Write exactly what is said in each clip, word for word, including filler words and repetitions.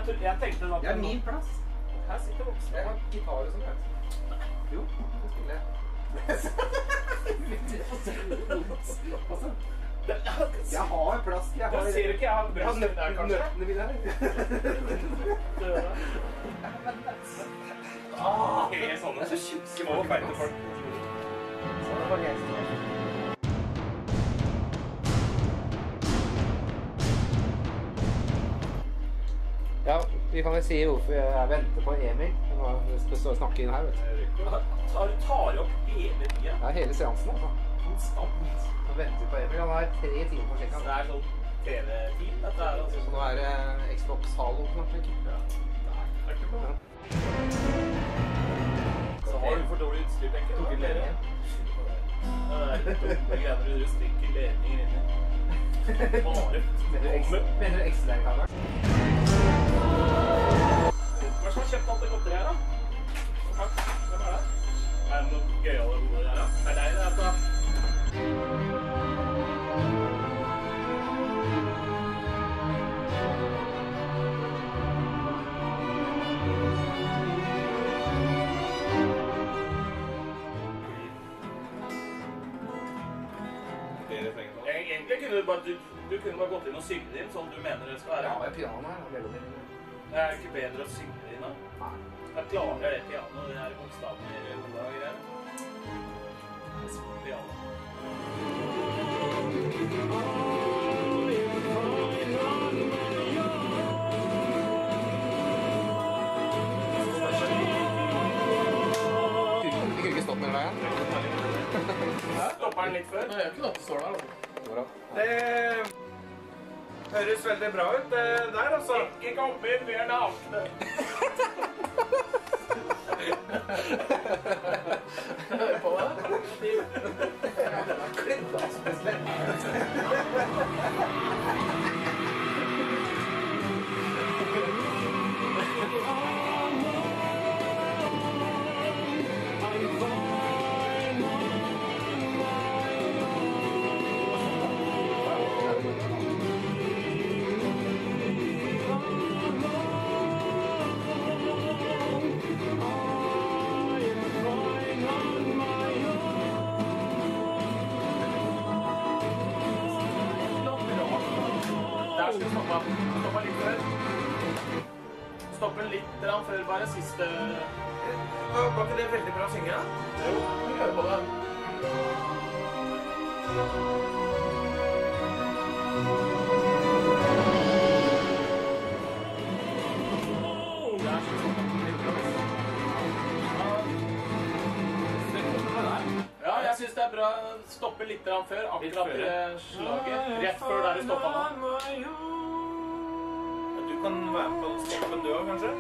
jeg, jeg tenkte at... Det er min plass. Her sitter voksne. Jeg har gitar og sånn, vet. Jo, det spiller jeg. Jeg har plass. Jeg har... Jeg ser ikke, jeg har brøst nøt, der, kanskje. Nøttene mine her. Ah, helt sånne. Det er så tjukke små, feite folk. Så det var jeg som var. Ja, vi kan vel si hvorfor jeg venter på Emil. Vi skal stå og snakke inn her, vet du. Tar, tar opp hele tiden. Ja, hele seansen, altså. Konstant. Nå venter vi på Emil. Han er tre timer på sjekka. Det er sånn T V-team, dette er altså. Så nå er det Xbox Halo snart, ikke? Ja, det er ikke bra. Så har du for dårlig utstyr, tenker jeg. Tok en ledning. Ja, det er litt dumme greier når du stikker ledninger inn i. Bare. Mener du ekstra-kamera? Hva som har kjøpt alt det godteri her, da? Takk. Hvem er det? Er det noe gøyale gode her, da? Det er deg, det er da. Egentlig kunne du bare, du, du kunne bare gått inn og synge det inn, sånn du mener det skal være. Ja, det er piano her, og melodien. Det er ikke bedre å synge det inn, da? Nei. Jeg klarer det piano, det her bokstavene i hodet og greier. Det er piano. Vi kunne ikke stått med veien. Stopper den litt før? Nei, jeg er ikke noe til står der, altså. Det høres veldig bra ut, det der, altså. Ikke komme inn, vi er nakne. Hør på det. Klitt av spesielt. Stoppe litt før. Stoppe litt før bare siste... Var ikke det veldig bra å synge, da? Jo, vi hører på det. Ja, jeg synes det er bra å stoppe litt før, akkurat slaget. Rett før der du stoppet nå. Du kan være på stoppen du også, kanskje?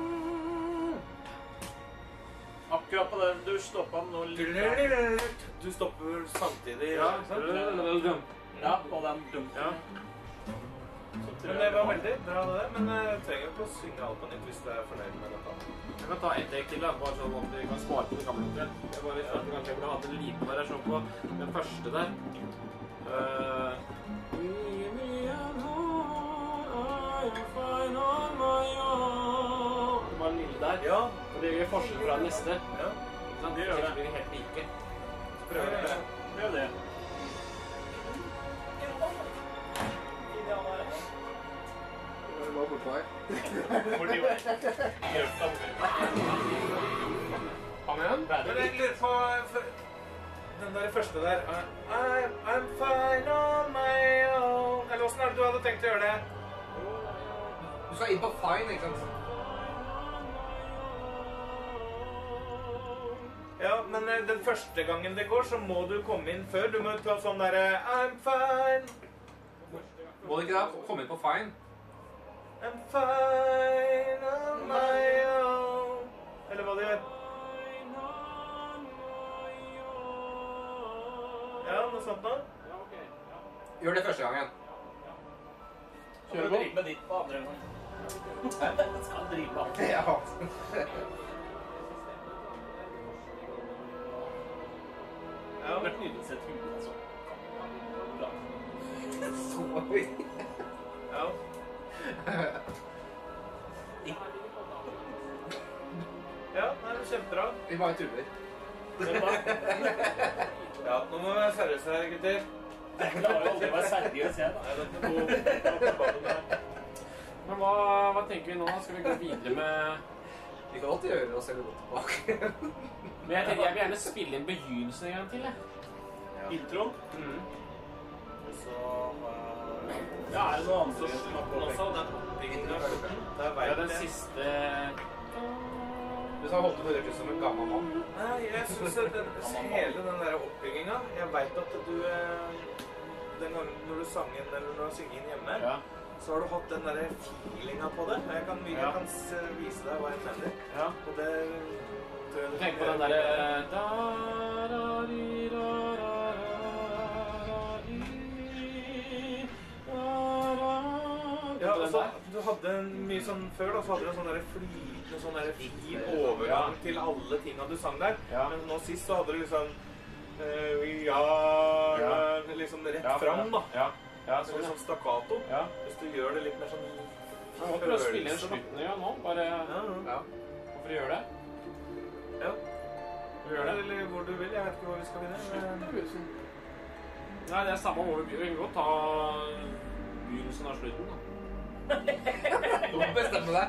Akkurat på den du stoppet nå litt. Du stopper samtidig, Ja, ikke sant? Ja, på den dumpen. Ja. Men det var veldig bra det, men jeg trenger ikke å synge alt på nytt hvis du er fornøyd med dette. Jeg kan ta ett take til, da, bare sånn at vi kan spare på det gamle omtrent. Jeg bare visste at vi kanskje burde hatt en liten variasjon på den første der. Uh, det var den lille der. Ja. Og det gjør forskjell fra den neste. Ja. Ikke sant? Det gjør det. Så blir helt like. Prøver det. Prøv det. Det var bortpå her. Borti meg. Kom igjen. Men jeg lurer på den der første der. I'm, I'm fine on my own. Eller hvordan er det du hadde tenkt å gjøre det? Du skal inn på fine, ikke sant? Ja, men den første gangen det går, så må du komme inn før. Du må ta sånn der I'm fine. Må du ikke da komme inn på fine? I'm fine on my own. Eller hva du gjør. Ja, noe sånt da. Gjør det første gangen. Kjør på. Drive med ditt på andre gang. Skal drive med alt. Ja. Ja, det er nydelig sett huet, altså. Bra. Så høy. Ja. kjempebra. Vi bare tuller. Ja, nå må vi være seriøse her, gutter. Jeg klarer aldri å være seriøs, jeg, da. Nei, dette må Men hva, hva tenker vi nå? Skal vi gå videre med... Vi kan alltid gjøre oss eller gå tilbake. Men jeg tenker jeg vil gjerne spille inn begynnelsen en gang til, jeg. Introen. Mm. Og så... Ja, er det noe annet Så snakker man også, den oppbyggingen av slutten. Det er Ja, verden. den siste... Du sa holdt på å røres som en gammel mann. Nei, jeg synes at den, hele den der oppbygginga, jeg vet at du, eh, den gangen når du sang inn, eller når du synger inn hjemme, Ja. så har du hatt den der feelinga på det. Jeg kan, jeg Ja. kan s- vise deg hva jeg mener. Ja. Og det tror jeg du Tenk på kan den gjøre. derre... Da, da, di, da, da, da, di, da, da. Ja, Den altså, der. du hadde en mye sånn før, da, så hadde du en sånn der flytende, sånn der fin overgang til alle tinga du sang der. Ja. Men nå sist så hadde du liksom eh, We are Ja. liksom rett Ja, fram, da. Ja, ja Så sånn, litt ja. sånn stakkato. Ja. Hvis du gjør det litt mer sånn Jeg må prøve å spille inn følelse, da. slutten en gang nå. Bare... Ja, ja. Ja. Hvorfor gjør det? Ja. Hvorfor gjør det? Eller hvor du vil. Jeg vet ikke hvor vi skal begynne. men- Nei, det er samme hvor vi begynner. Vi kan godt ta begynnelsen av slutten, da. Du må bestemme deg.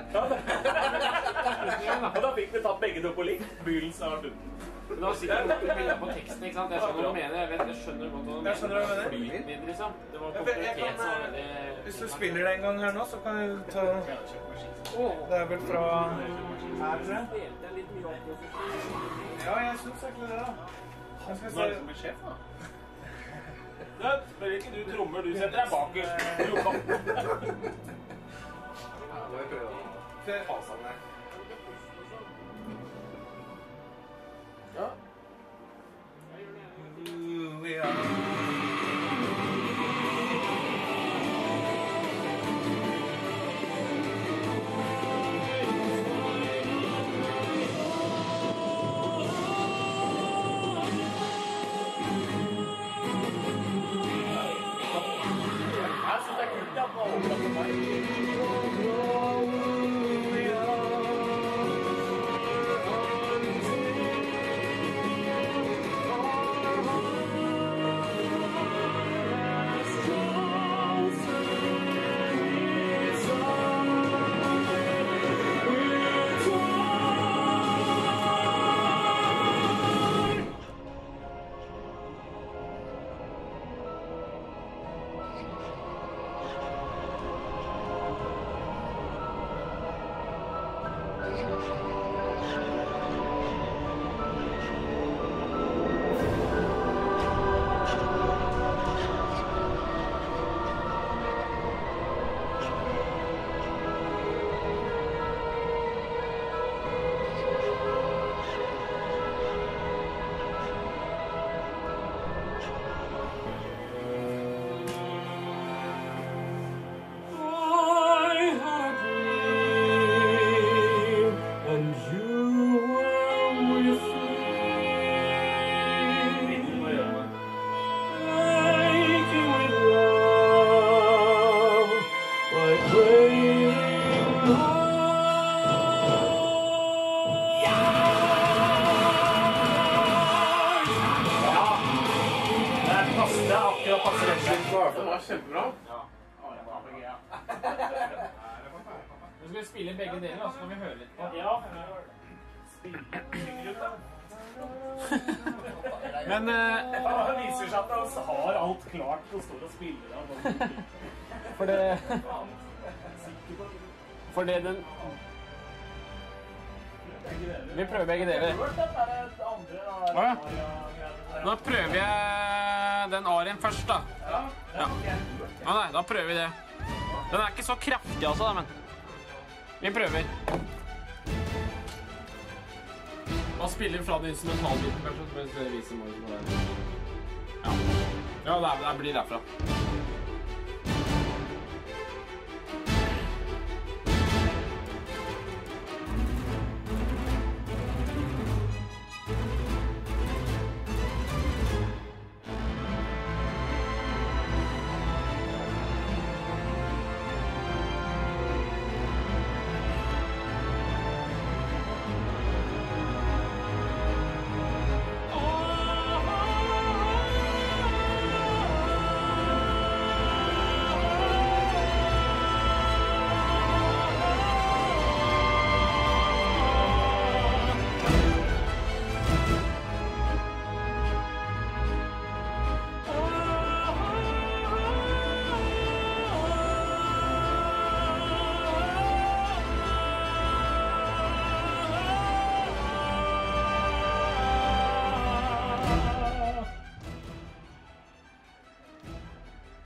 Og da fikk vi tatt begge to på likt. Begynnelsen av slutten. Men da sikkert noe bilder på teksten, ikke sant? Jeg skjønner hva du mener. Jeg, vet, jeg skjønner godt hva du Jeg skjønner hva du mener. Flyten din, liksom. Det var Ja, for jeg konkret kan, som var eh, veldig... Hvis du spiller det en gang her nå, så kan jeg ta Det er vel fra her, tror jeg. Ja, jeg syns egentlig det, da. Jeg skal Nå er se det som en sjef, da. Du, spør ikke du trommer, du setter deg bakerst. Ja, nå må vi prøve å ta sammen her. Ja. Ooh, we are. Jeg synes det er kult at man overlater meg. Det er passe, det er akkurat passe rett. Det var kjempebra. Ja. Ja. Nå skal vi spille inn begge deler, så kan vi høre litt på. Ja. Spiller ut, da. Men eh, Ja, det viser seg at han har alt klart og står og spiller av. for det For det den Vi prøver begge deler. Å, ja. Nå prøver jeg den arien først, da. Ja. Å nei, da prøver vi det. Den er ikke så kraftig altså, da, men vi prøver. Da spiller vi fra det instrumentalbiten først, så mens vi viser hvor det er. Ja, ja det, er, det blir derfra.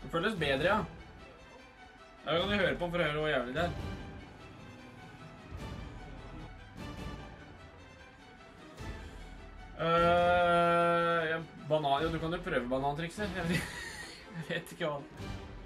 Det føles bedre, ja. Da kan du høre på for å høre hvor jævlig det er. Uh, ja, banan, jo, du kan jo prøve banantrikset. Jeg vet, jeg vet ikke hva.